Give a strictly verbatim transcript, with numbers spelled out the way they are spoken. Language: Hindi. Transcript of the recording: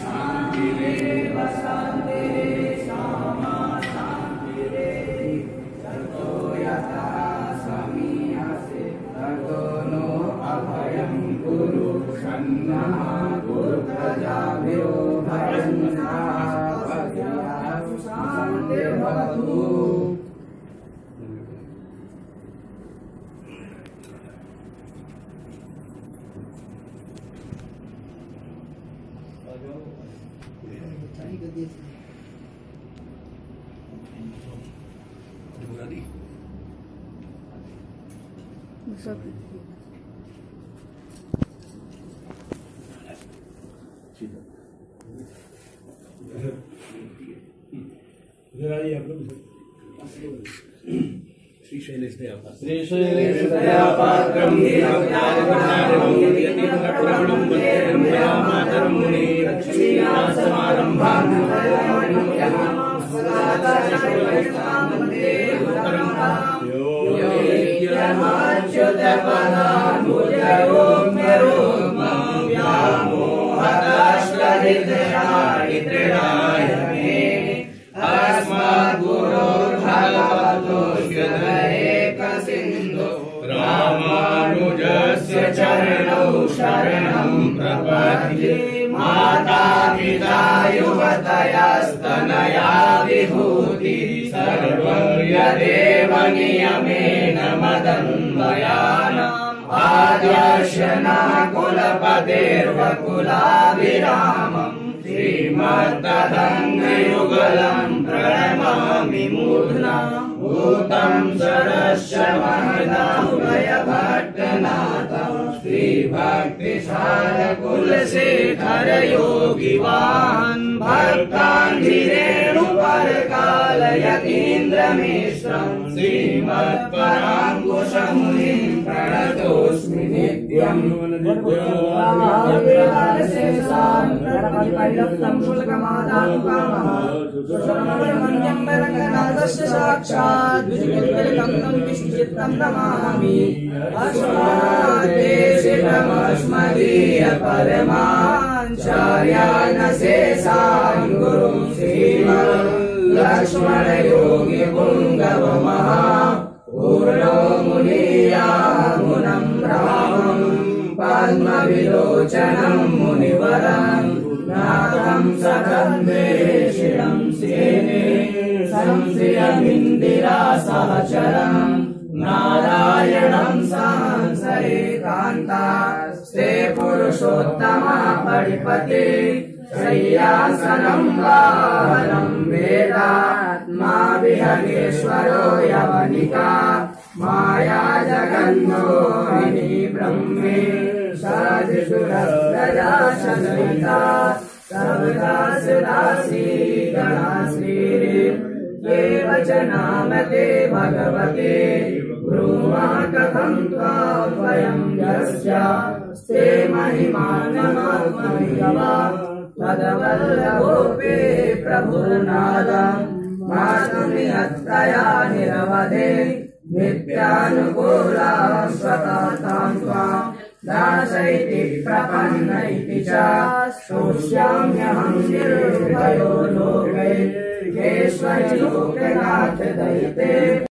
शान्तिरेव शान्तिः सामा शान्तिरेधि ततो यथा समीहसे ततो नो अभयं कुरु शन्नः कुरु प्रजाभ्यो भवन्तः पश्यामि शान्तिर्भवतु। श्री शैलेश दया श्री शैलेश दया पात्रं दीनज्ञानगुणार्णवं यतिपूर्णं वन्दे मातरं मुने लक्ष्मीनाथ समारम्भां वन्दे गुरुपरम्परां यो यज्ञमाच्युतपदाम्बुजयोगमेरोगं व्यामोहतश्रद्धया मे अस्मद्गुरोर्भगवतोऽस्य दयैकसिन्धो रामानुजस्य चरणौ शरणं प्रपद्ये माता पिता युवतयस्तनया विभूतिः सर्वं यदेव नियमेन मदन्वयानाम् आद्यस्य न कुलपतेर्वकुलाभिरामम् श्रीमद्तदङ्गयुगलं प्रणमामि मूर्ध्ना भूतं सरस्य महदाभयभट्टनाथं श्रीभक्तिसारकुलशेखर योगिवान् भक्ताङ्घ्रिरेणुपरकालयतीन्द्रमिश्रं श्रीमत्पराङ्कुशमुनिं प्रणतोऽस्मि नित्यम्। साक्षात् विष्णुचित्तं विष्णुचित्तं नमामि अस्मद्देशिकमस्मदीय परमाचार्यान् शेषान् गुरुं श्रीमल्लक्ष्मणयोगिपुङ्गवमः पूर्णो मुनीयामुनं रामं पद्मविलोचनं मुनिवरं नाथं सखन्देशिणं सेने संश्रियमिन्दिरा सहचरं नारायणं सांसैकान्तास्ते पुरुषोत्तमा परिपते शय्यासनं वाहनं वेदात्मा विहगेश्वरो यवनिका माया जगन्मोहिनी ब्रह्मे सदिशुरप्रजा सन्निता सर्वदा सदासी गणाश्रीर्ये वचनामते भगवते ब्रूमः कथं त्वां वयं यस्यास्ते महिमानमात्मनिगवा तदवल्लभोऽपि प्रभुर्नादं मातुमियत्तया निरवधे नित्यानुकूला स्वतः त्वां दासैति प्रपन्न इति च श्रोष्याम्यहं निर्भयो लोके केष्वहि लोकनाथ दयिते।